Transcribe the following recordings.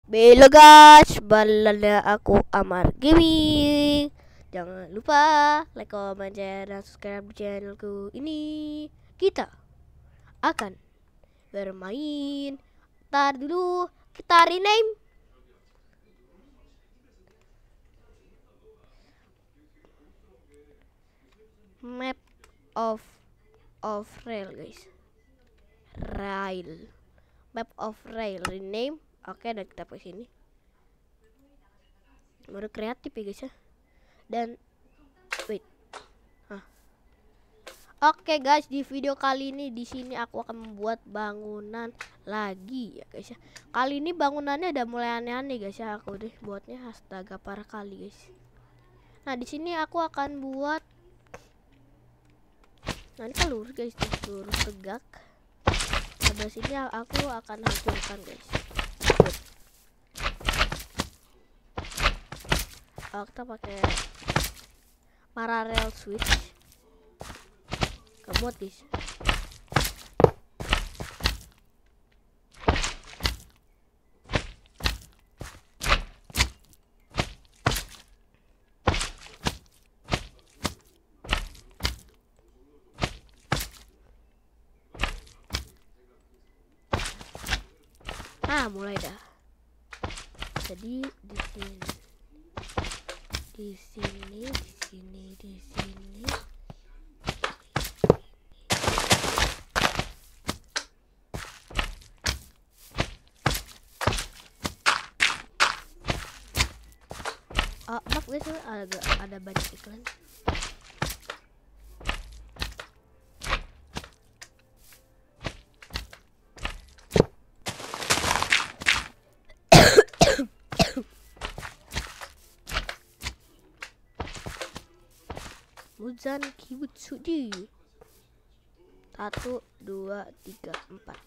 Halo guys, balada aku Amar Gaming. Jangan lupa like, comment, share, dan subscribe di channelku ini. Kita akan bermain. Tar dulu, kita rename. Map of rail guys. Rail. Map of rail rename. Oke, dan kita pakai sini. Mode kreatif ya guys ya. Dan wait. Oke guys, di video kali ini di sini aku akan membuat bangunan lagi ya guys ya. Kali ini bangunannya udah mulai aneh-aneh guys ya. Aku deh buatnya astaga parah kali guys. Nah, di sini aku akan buat. Nah, ini kan lurus guys, lurus tegak. Sebelah sini aku akan hancurkan guys. Kita pakai parallel switch ke mod guys. Nah, mulai dah. Jadi di sini. Maaf guys, ada banyak iklan. Muzan Kibutsu di 1, 2, 3, 4.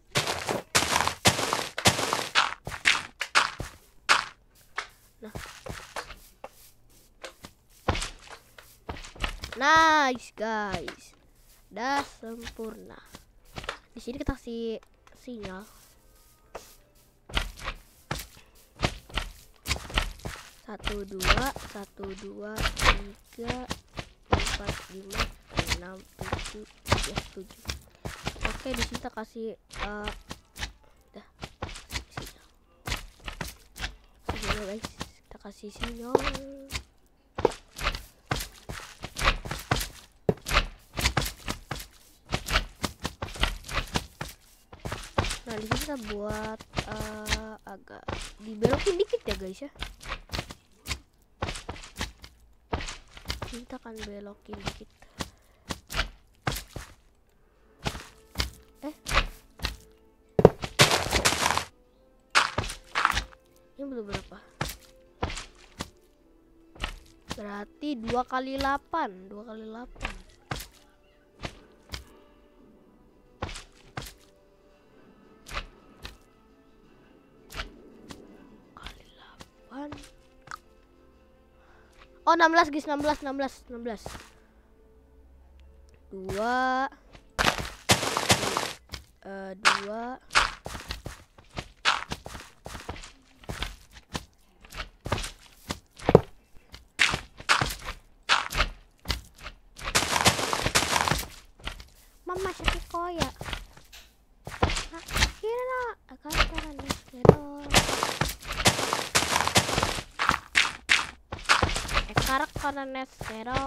Nice guys, dah sempurna. Di sini kita kasih sinyal. 1, 2, 1, 2, 3, 4, 5, 6, 7, 7. Oke, di sini kita kasih dah sinyal guys. Kita kasih sinyal. Nah, di sini kita buat agak dibelokin dikit ya guys ya. Kita akan belokin dikit. Ini belum berapa? Berarti 2 kali 8. 2 kali 8. Oh, 16 guys, 16. 2 Mama sakit koya. Kira akan karena karak karena neskero.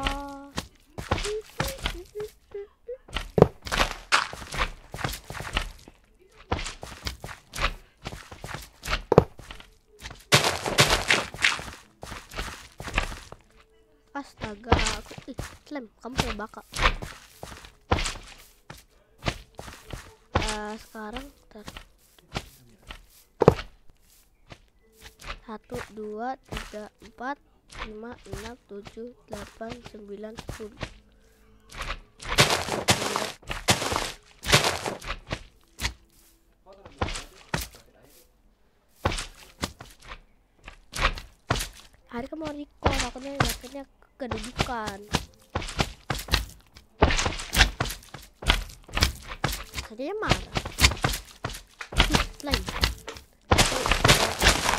Astaga, aku slam, kamu kayak bakal. Sekarang 1, 2, 3, 4, 5, 6, 7, 8, 9, 10. Hari kamu mau record, akhirnya kedudukan. Tadinya marah. Lain.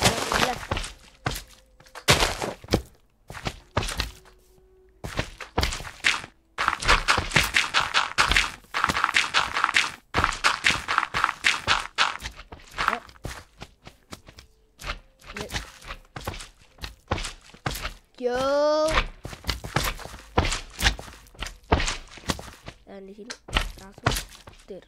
Yo. Dan di sini langsung tir.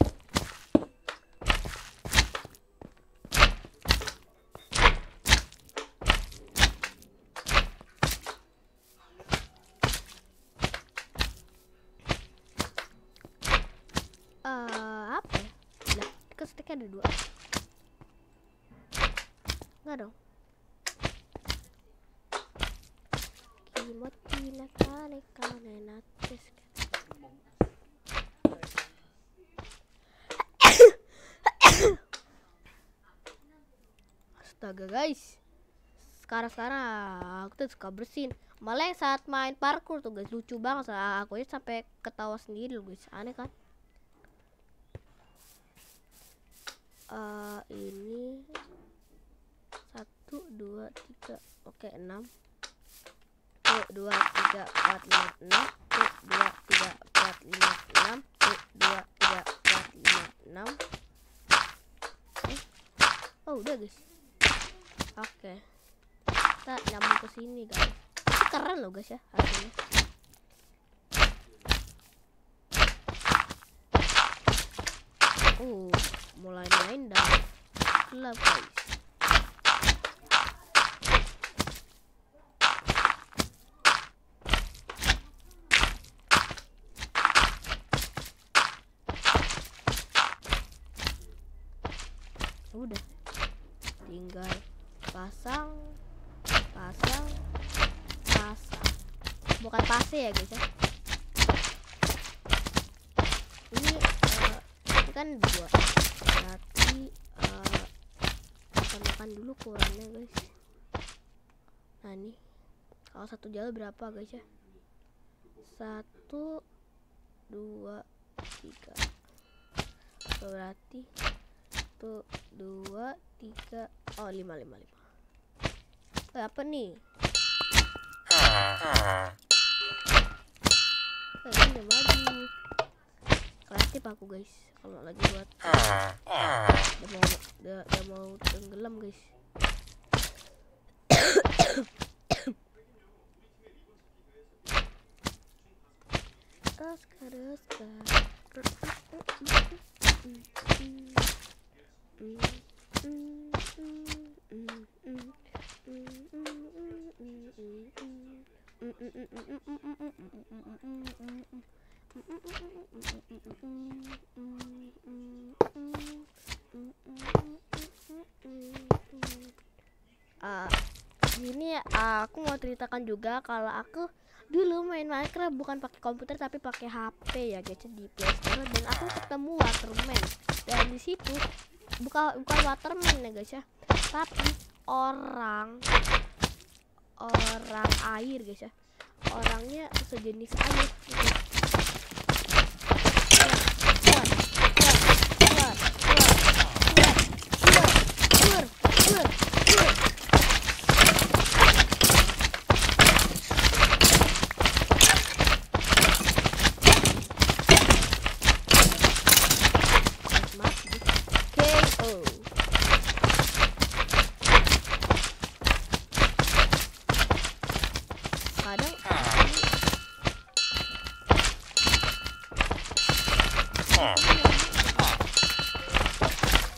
Apa ya? Lah, kan steknya ada 2. Enggak dong. Kimochi nakane kane nates. Astaga guys. Sekarang aku tuh suka bersin. Malah yang saat main parkour tuh guys lucu banget. Aku aja sampai ketawa sendiri loh guys. Aneh kan? Ini 1, 2, 3. Oke, 6. 1, 2, 3, 4, 5, 6. 1, 2, 3, 4, 5, 6. 1, 2, 3, 4, 5, 6. Oh, udah guys. Oke. Kita nyambung ke sini guys. Ini keren loh guys ya hasilnya. Mulai main dan gelap guys. Udah tinggal pasang, bukan pase ya guys ya. Ini kan 2, berarti kita makan dulu ukurannya guys. Nah nih kalau 1 jalur berapa guys ya? 1, 2, 3. Berarti 1, 2, 3. Oh 5. Apa nih? Ini udah maju. Kreatif aku guys kalau lagi buat. Udah mau tenggelam guys. Ini aku mau ceritakan juga kalau aku dulu main Minecraft bukan pakai komputer tapi pakai HP ya guys di Play Store, dan aku ketemu Waterman, dan di situ bukan Waterman ya guys ya, tapi orang air guys ya, orangnya sejenis air gitu.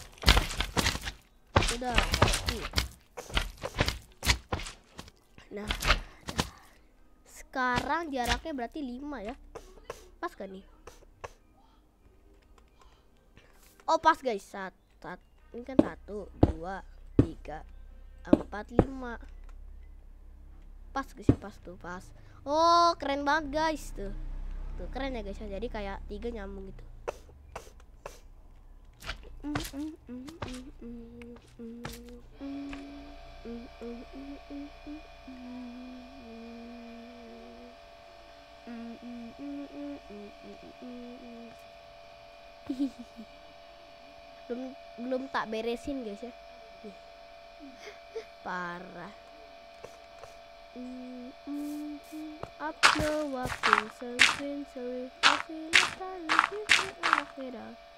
Udah. Nah, sekarang jaraknya berarti 5 ya. Pas gak nih? Oh pas guys. Ini kan 1, 2, 3, 4, 5. Pas guys ya, pas tuh, pas. Oh keren banget guys tuh. Tuh keren ya guys ya. Jadi kayak 3 nyambung gitu. belum tak beresin guys ya. Parah. Up the walking something sorry I feel like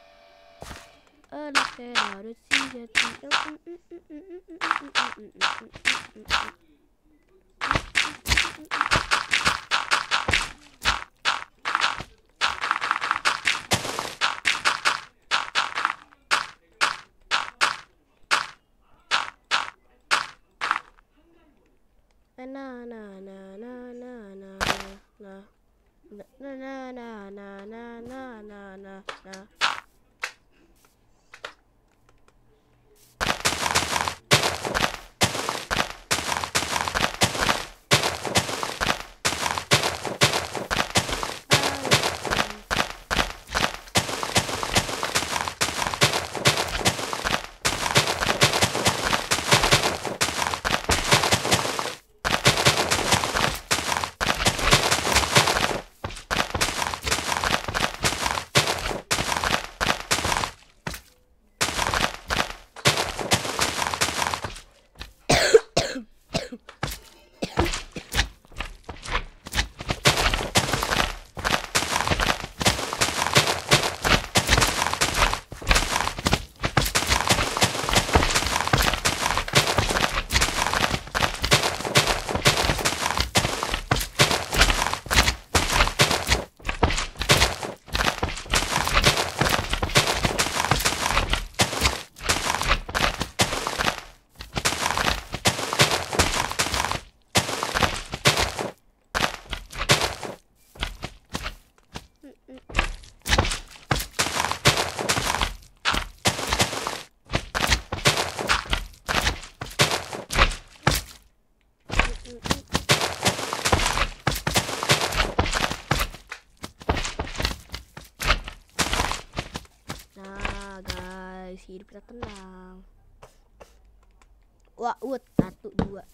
hidup kita tenang. Wah, 1, 2.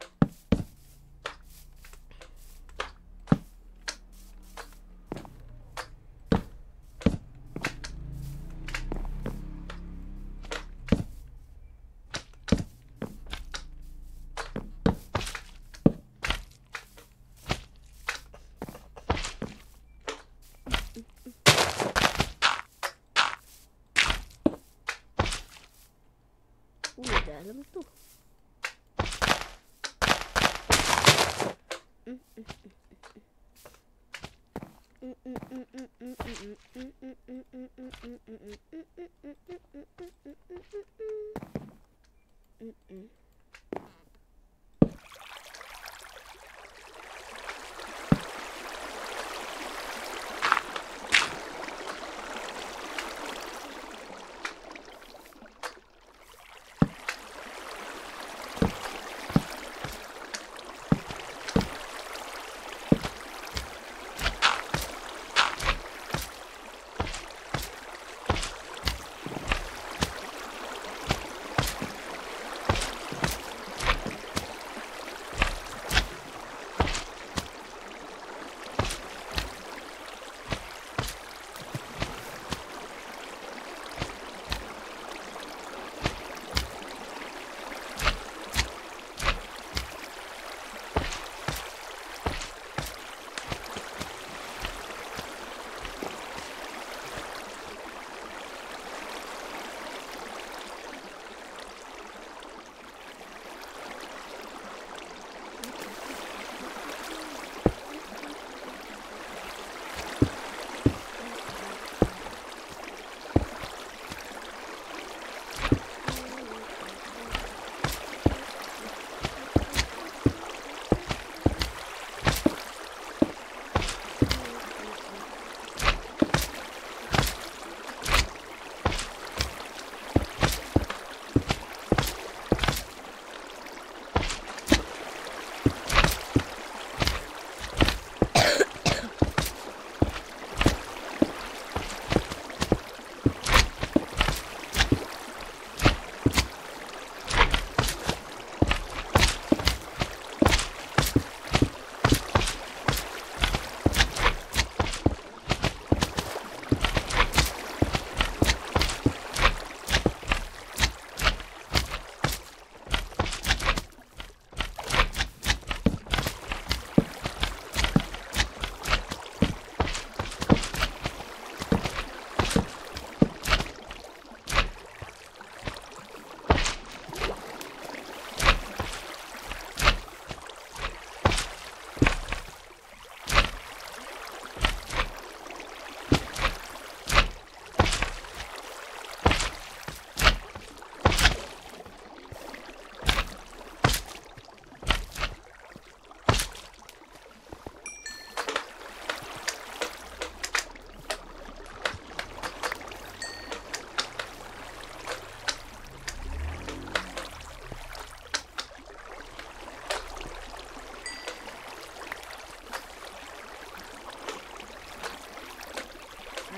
Dalam tuh.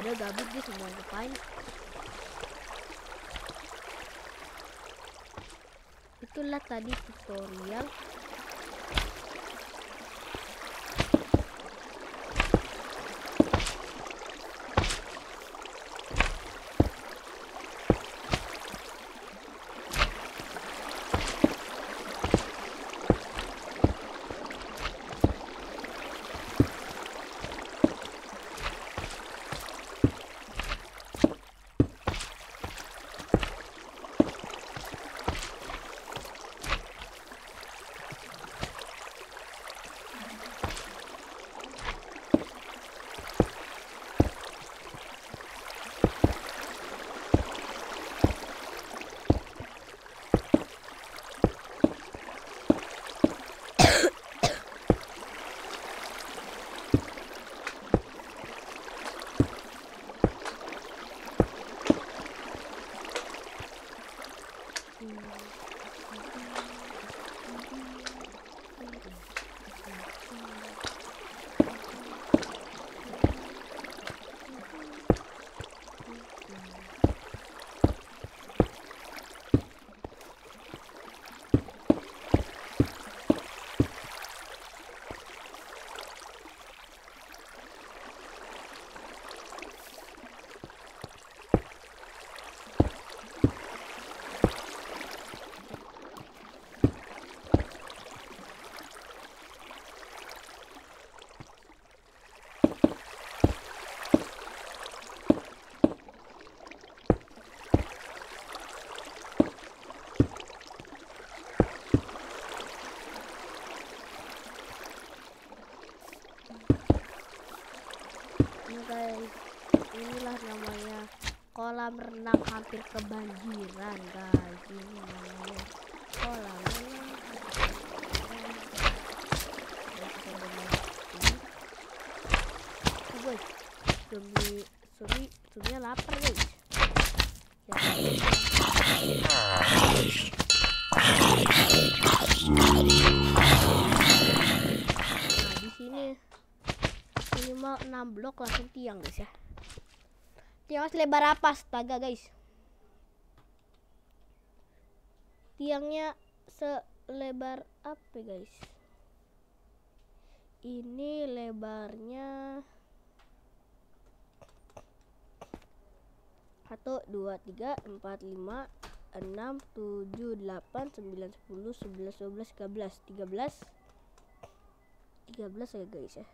Ada gabut dia semua ngapain. Itulah tadi tutorial. Guys, inilah namanya kolam renang hampir kebanjiran guys. Ini namanya kolam renang. Guys, Sumi lapar guys. Nah di sini minimal 6 blok langsung tiang guys ya. Tiang selebar apa astaga guys? Tiangnya selebar apa guys? Ini lebarnya 1, 2, 3, 4, 5, 6, 7, 8, 9, 10, 11, 12, 13 ya guys ya.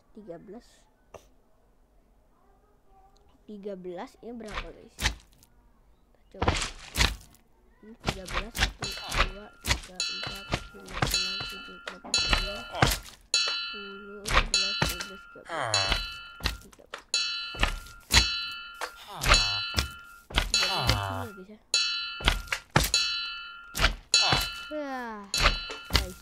13 ini berapa guys? Kita coba. Ini 13, 1, 2, 3, 4, 5, 6, 7, 8, 9, 10, 11, 12, 13. Guys,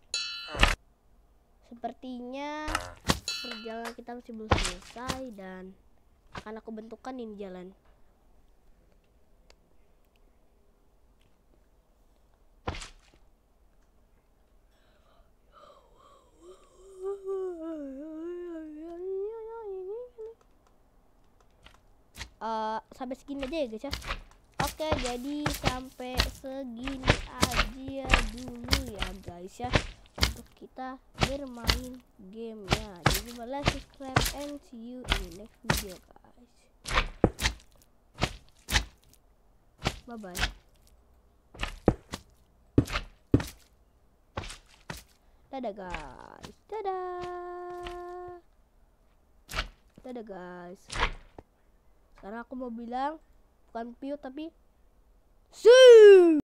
sepertinya perjalanan kita masih belum selesai dan akan aku bentukkan ini jalan. Sampai segini aja ya guys ya. Oke, jadi sampai segini aja dulu ya guys ya untuk kita bermain gamenya. Jadi like, subscribe, and see you in the next video guys. Bye bye. Dadah guys. Dadah guys. Sekarang aku mau bilang bukan piu tapi see.